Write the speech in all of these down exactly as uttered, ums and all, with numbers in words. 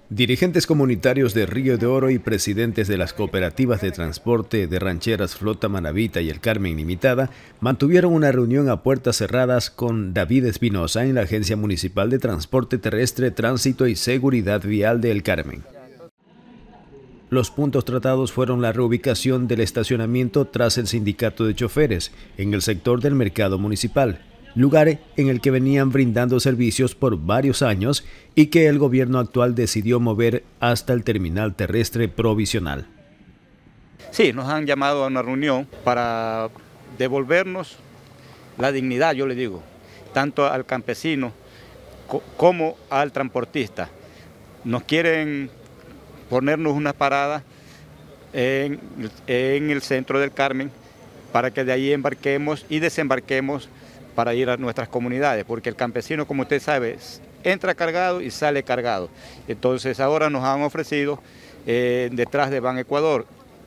Dirigentes comunitarios de Río de Oro y presidentes de las cooperativas de transporte de rancheras Flota Manavita y El Carmen Limitada mantuvieron una reunión a puertas cerradas con David Espinosa en la Agencia Municipal de Transporte Terrestre, Tránsito y Seguridad Vial de El Carmen. Los puntos tratados fueron la reubicación del estacionamiento tras el sindicato de choferes en el sector del mercado municipal, lugar en el que venían brindando servicios por varios años y que el gobierno actual decidió mover hasta el terminal terrestre provisional. Sí, nos han llamado a una reunión para devolvernos la dignidad, yo le digo, tanto al campesino como al transportista. Nos quieren ponernos una parada en, en el centro del Carmen para que de ahí embarquemos y desembarquemos para ir a nuestras comunidades, porque el campesino, como usted sabe, entra cargado y sale cargado. Entonces ahora nos han ofrecido eh, detrás de Ban Ecuador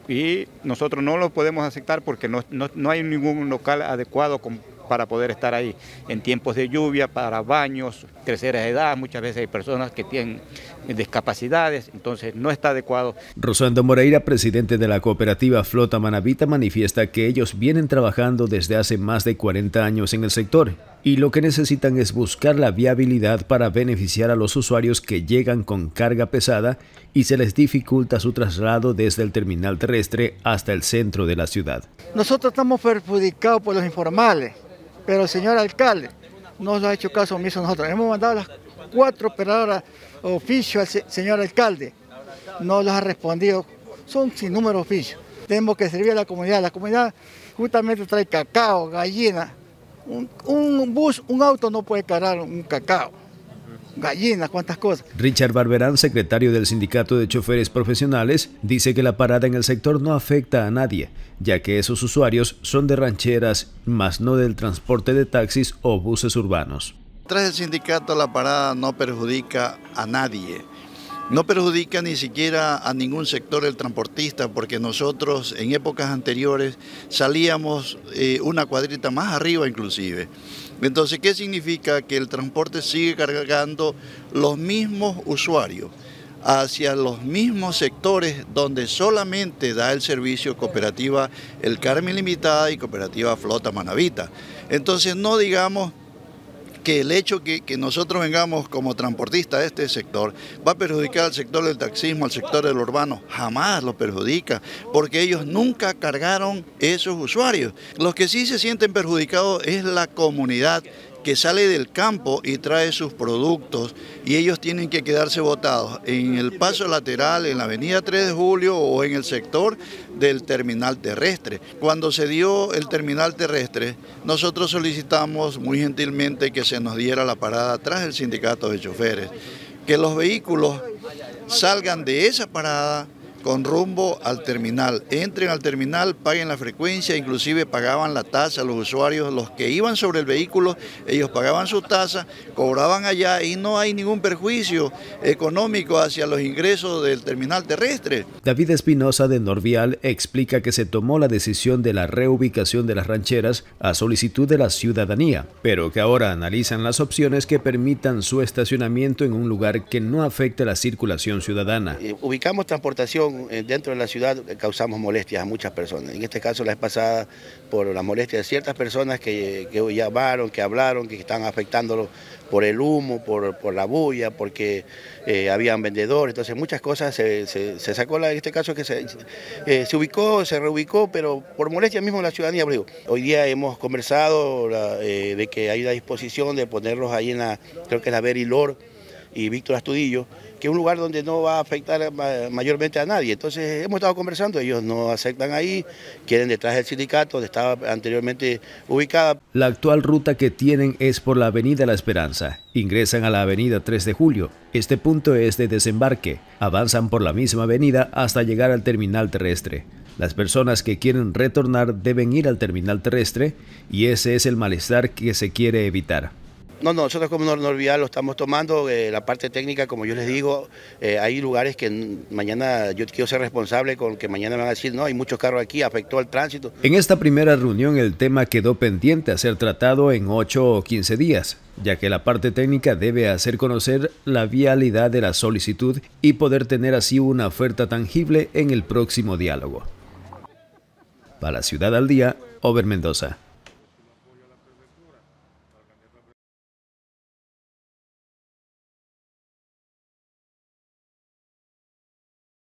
y nosotros no lo podemos aceptar porque no, no, no hay ningún local adecuado con, para poder estar ahí en tiempos de lluvia, para baños, tercera edad, muchas veces hay personas que tienen discapacidades, entonces no está adecuado. Rosando Moreira, presidente de la cooperativa Flota Manavita, manifiesta que ellos vienen trabajando desde hace más de cuarenta años en el sector y lo que necesitan es buscar la viabilidad para beneficiar a los usuarios que llegan con carga pesada y se les dificulta su traslado desde el terminal terrestre hasta el centro de la ciudad. Nosotros estamos perjudicados por los informales, pero el señor alcalde no nos ha hecho caso omiso a nosotros. Hemos mandado las cuatro operadoras oficio al señor alcalde, no los ha respondido, son sin número oficio. Tenemos que servir a la comunidad, la comunidad justamente trae cacao, gallina, un, un bus, un auto no puede cargar un cacao, gallinas, cuántas cosas. Richard Barberán, secretario del Sindicato de Choferes Profesionales, dice que la parada en el sector no afecta a nadie, ya que esos usuarios son de rancheras, más no del transporte de taxis o buses urbanos. Tras el sindicato, la parada no perjudica a nadie, no perjudica ni siquiera a ningún sector del transportista, porque nosotros en épocas anteriores salíamos eh, una cuadrita más arriba inclusive. Entonces, ¿qué significa? Que el transporte sigue cargando los mismos usuarios hacia los mismos sectores donde solamente da el servicio cooperativa El Carmen Limitada y cooperativa Flota Manavita. Entonces, no digamos que el hecho que, que nosotros vengamos como transportistas a este sector va a perjudicar al sector del taxismo, al sector del urbano, jamás lo perjudica, porque ellos nunca cargaron esos usuarios. Los que sí se sienten perjudicados es la comunidad que sale del campo y trae sus productos y ellos tienen que quedarse botados en el paso lateral, en la avenida tres de julio o en el sector del terminal terrestre. Cuando se dio el terminal terrestre, nosotros solicitamos muy gentilmente que se nos diera la parada tras el sindicato de choferes, que los vehículos salgan de esa parada con rumbo al terminal, entren al terminal, paguen la frecuencia, inclusive pagaban la tasa, los usuarios, los que iban sobre el vehículo, ellos pagaban su tasa, cobraban allá y no hay ningún perjuicio económico hacia los ingresos del terminal terrestre. David Espinosa de Norvial explica que se tomó la decisión de la reubicación de las rancheras a solicitud de la ciudadanía, pero que ahora analizan las opciones que permitan su estacionamiento en un lugar que no afecte la circulación ciudadana. Eh, ubicamos transportación dentro de la ciudad, causamos molestias a muchas personas. En este caso, la vez pasada, por las molestias de ciertas personas que, que llamaron, que hablaron, que están afectándolo por el humo, por, por la bulla, porque eh, habían vendedores, entonces muchas cosas se, se, se sacó, la, en este caso que se, eh, se ubicó, se reubicó, pero por molestia mismo de la ciudadanía. Hoy día hemos conversado la, eh, de que hay una disposición de ponerlos ahí en la, creo que es la Berilor y Víctor Astudillo, que es un lugar donde no va a afectar mayormente a nadie. Entonces hemos estado conversando, ellos no aceptan ahí, quieren detrás del sindicato donde estaba anteriormente ubicada. La actual ruta que tienen es por la avenida La Esperanza. Ingresan a la avenida tres de julio. Este punto es de desembarque. Avanzan por la misma avenida hasta llegar al terminal terrestre. Las personas que quieren retornar deben ir al terminal terrestre y ese es el malestar que se quiere evitar. No, no, nosotros como Norvial lo estamos tomando, eh, la parte técnica, como yo les digo, eh, hay lugares que mañana yo quiero ser responsable con que mañana me van a decir, no, hay muchos carros aquí, afectó el tránsito. En esta primera reunión el tema quedó pendiente a ser tratado en ocho o quince días, ya que la parte técnica debe hacer conocer la vialidad de la solicitud y poder tener así una oferta tangible en el próximo diálogo. Para Ciudad al Día, Over Mendoza.